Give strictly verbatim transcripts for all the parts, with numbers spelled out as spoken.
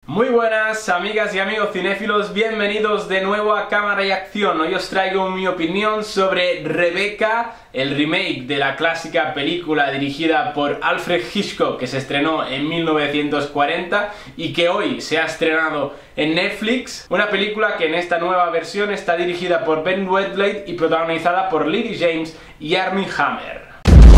Muy buenas amigas y amigos cinéfilos, bienvenidos de nuevo a Cámara y Acción. Hoy os traigo mi opinión sobre Rebecca, el remake de la clásica película dirigida por Alfred Hitchcock que se estrenó en mil novecientos cuarenta y que hoy se ha estrenado en Netflix. Una película que en esta nueva versión está dirigida por Ben Wheatley y protagonizada por Lily James y Armie Hammer.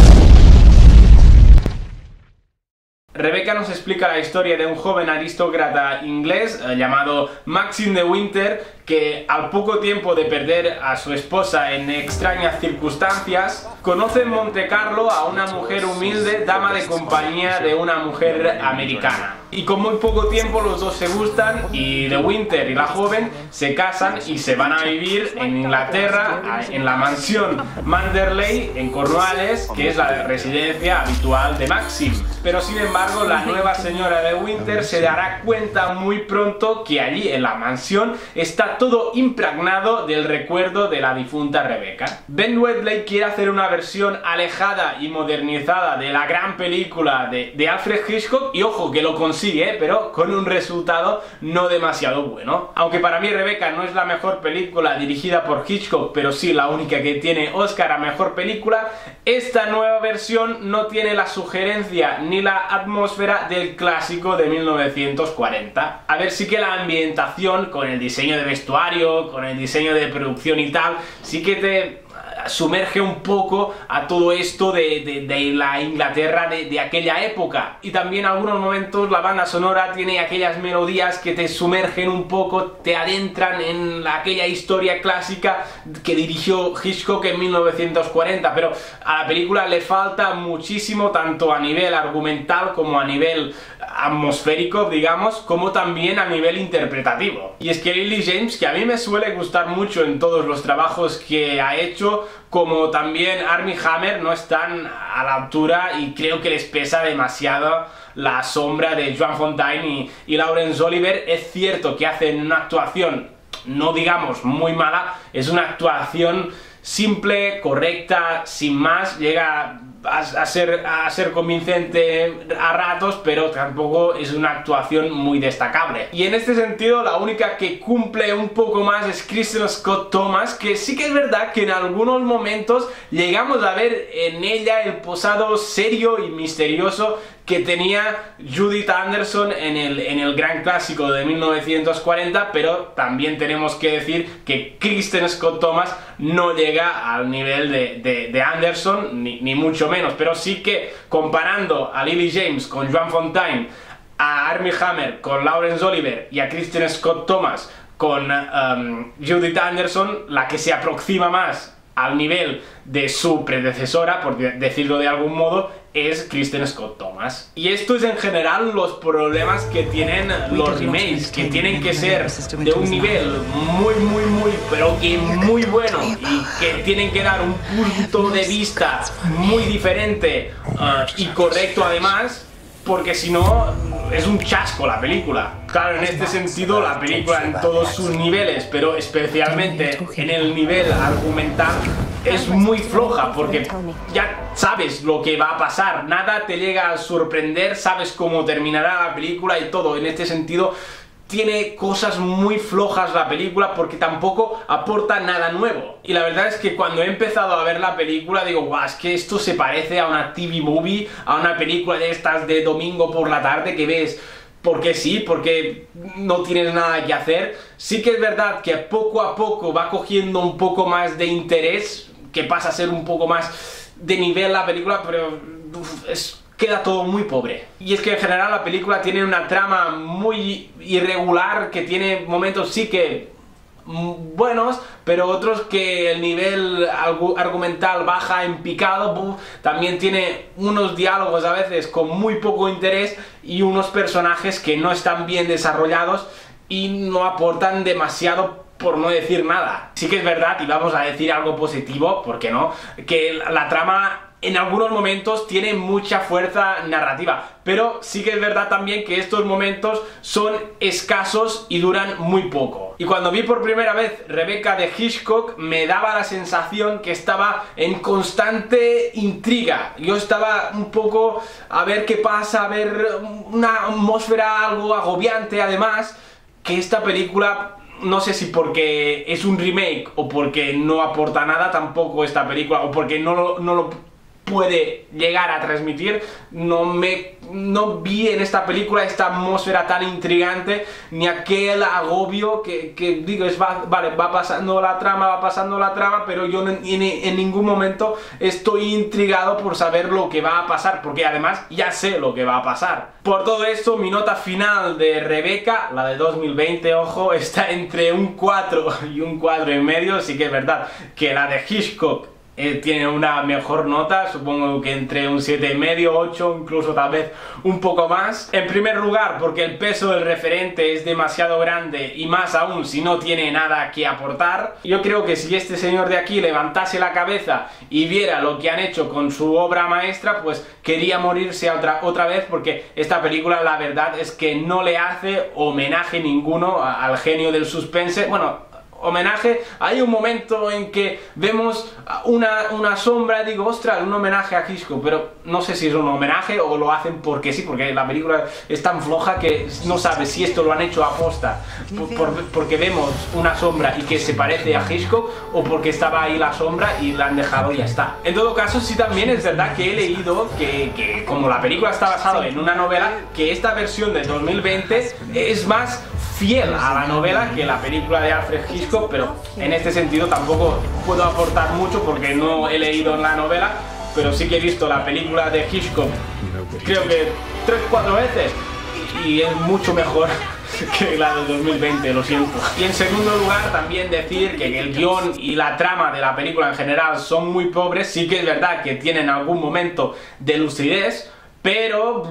Rebecca nos explica la historia de un joven aristócrata inglés eh, llamado Maxim de Winter, que al poco tiempo de perder a su esposa en extrañas circunstancias, conoce en Monte Carlo a una mujer humilde, dama de compañía de una mujer americana. Y con muy poco tiempo los dos se gustan y de Winter y la joven se casan y se van a vivir en Inglaterra, en la mansión Manderley, en Cornualles, que es la residencia habitual de Maxim. Pero sin embargo, la nueva señora de Winter se dará cuenta muy pronto que allí en la mansión está todo impregnado del recuerdo de la difunta Rebecca. Ben Wheatley quiere hacer una versión alejada y modernizada de la gran película de, de Alfred Hitchcock y ojo que lo consigue, pero con un resultado no demasiado bueno. Aunque para mí Rebecca no es la mejor película dirigida por Hitchcock, pero sí la única que tiene Oscar a mejor película, esta nueva versión no tiene la sugerencia ni la atmósfera del clásico de mil novecientos cuarenta. A ver, sí que la ambientación con el diseño de vestuario, con el diseño de producción y tal, sí que te sumerge un poco a todo esto de, de, de la Inglaterra de, de aquella época, y también en algunos momentos la banda sonora tiene aquellas melodías que te sumergen un poco, te adentran en la, aquella historia clásica que dirigió Hitchcock en mil novecientos cuarenta, pero a la película le falta muchísimo, tanto a nivel argumental como a nivel atmosférico, digamos, como también a nivel interpretativo. Y es que Lily James, que a mí me suele gustar mucho en todos los trabajos que ha hecho, como también Armie Hammer, no están a la altura y creo que les pesa demasiado la sombra de Joan Fontaine y, y Laurence Olivier. Es cierto que hacen una actuación, no digamos muy mala, es una actuación simple, correcta, sin más, llega a, a, ser, a ser convincente a ratos, pero tampoco es una actuación muy destacable. Y en este sentido la única que cumple un poco más es Kristen Scott Thomas, que sí que es verdad que en algunos momentos llegamos a ver en ella el posado serio y misterioso que tenía Judith Anderson en el, en el gran clásico de mil novecientos cuarenta, pero también tenemos que decir que Kristen Scott Thomas no llega al nivel de, de, de Anderson, ni, ni mucho menos, pero sí que comparando a Lily James con Joan Fontaine, a Armie Hammer con Laurence Olivier y a Kristen Scott Thomas con um, Judith Anderson, la que se aproxima más al nivel de su predecesora, por decirlo de algún modo, es Kristen Scott Thomas. Y esto es en general los problemas que tienen los remakes, que tienen que ser de un nivel muy muy muy pero que muy bueno, y que tienen que dar un punto de vista muy diferente uh, y correcto además, porque si no es un chasco la película. Claro, en este sentido la película en todos sus niveles, pero especialmente en el nivel argumental, es muy floja, porque ya sabes lo que va a pasar, nada te llega a sorprender, sabes cómo terminará la película y todo. En este sentido tiene cosas muy flojas la película, porque tampoco aporta nada nuevo. Y la verdad es que cuando he empezado a ver la película digo, guau, es que esto se parece a una T V movie, a una película de estas de domingo por la tarde que ves porque sí, porque no tienes nada que hacer. Sí que es verdad que poco a poco va cogiendo un poco más de interés, que pasa a ser un poco más de nivel la película, pero uf, es... queda todo muy pobre. Y es que en general la película tiene una trama muy irregular, que tiene momentos sí que buenos, pero otros que el nivel argumental baja en picado. También tiene unos diálogos a veces con muy poco interés y unos personajes que no están bien desarrollados y no aportan demasiado, por no decir nada. Sí que es verdad, y vamos a decir algo positivo, ¿por qué no?, que la trama en algunos momentos tiene mucha fuerza narrativa, pero sí que es verdad también que estos momentos son escasos y duran muy poco. Y cuando vi por primera vez Rebecca de Hitchcock me daba la sensación que estaba en constante intriga. Yo estaba un poco a ver qué pasa, a ver una atmósfera algo agobiante, además que esta película, no sé si porque es un remake o porque no aporta nada tampoco esta película, o porque no lo, no lo puede llegar a transmitir, no me no vi en esta película esta atmósfera tan intrigante, ni aquel agobio que, que digo, es va, vale, va pasando la trama, va pasando la trama, pero yo en, en, en ningún momento estoy intrigado por saber lo que va a pasar, porque además ya sé lo que va a pasar. Por todo esto, mi nota final de Rebecca, la de dos mil veinte, ojo, está entre un cuatro y un cuatro y medio. Sí que es verdad que la de Hitchcock Eh, tiene una mejor nota, supongo que entre un siete y medio, ocho, incluso tal vez un poco más. En primer lugar, porque el peso del referente es demasiado grande, y más aún si no tiene nada que aportar. Yo creo que si este señor de aquí levantase la cabeza y viera lo que han hecho con su obra maestra, pues quería morirse otra, otra vez, porque esta película la verdad es que no le hace homenaje ninguno al genio del suspense. Bueno, homenaje, hay un momento en que vemos una, una sombra, digo, ostras, un homenaje a Hitchcock, pero no sé si es un homenaje o lo hacen porque sí, porque la película es tan floja que no sabes si esto lo han hecho a posta por, por, porque vemos una sombra y que se parece a Hitchcock, o porque estaba ahí la sombra y la han dejado y ya está. En todo caso, sí, también es verdad que he leído que, que como la película está basada en una novela, que esta versión de dos mil veinte es más fiel a la novela que la película de Alfred Hitchcock, pero en este sentido tampoco puedo aportar mucho porque no he leído la novela, pero sí que he visto la película de Hitchcock creo que tres o cuatro veces y es mucho mejor que la de dos mil veinte, lo siento. Y en segundo lugar, también decir que el guión y la trama de la película en general son muy pobres. Sí que es verdad que tienen algún momento de lucidez, pero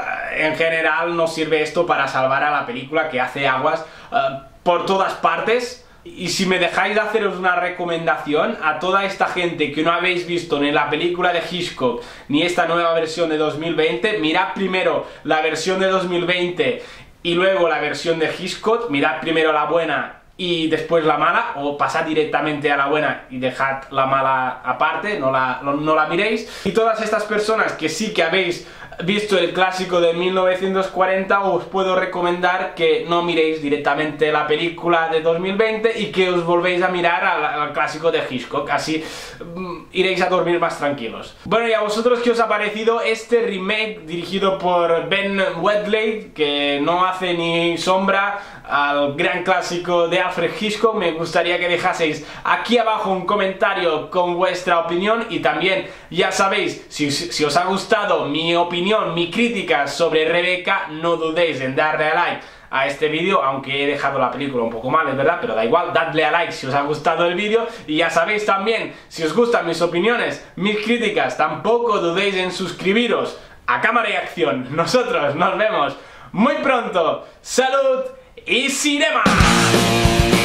en general no sirve esto para salvar a la película, que hace aguas uh, por todas partes. Y si me dejáis de haceros una recomendación a toda esta gente que no habéis visto ni la película de Hitchcock ni esta nueva versión de dos mil veinte, mirad primero la versión de dos mil veinte y luego la versión de Hitchcock. Mirad primero la buena y después la mala, o pasad directamente a la buena y dejad la mala aparte, no la, no, no la miréis. Y todas estas personas que sí que habéis visto el clásico de mil novecientos cuarenta, os puedo recomendar que no miréis directamente la película de dos mil veinte y que os volvéis a mirar al, al clásico de Hitchcock, así um, iréis a dormir más tranquilos. Bueno, y a vosotros, ¿qué os ha parecido este remake dirigido por Ben Wheatley, que no hace ni sombra al gran clásico de Alfred Hitchcock? Me gustaría que dejaseis aquí abajo un comentario con vuestra opinión, y también, ya sabéis, si, si os ha gustado mi opinión, mi crítica sobre Rebecca, no dudéis en darle a like a este vídeo, aunque he dejado la película un poco mal, es verdad, pero da igual, dadle a like si os ha gustado el vídeo. Y ya sabéis también, si os gustan mis opiniones, mis críticas, tampoco dudéis en suscribiros a Cámara y Acción. Nosotros nos vemos muy pronto. ¡Salud y cinema!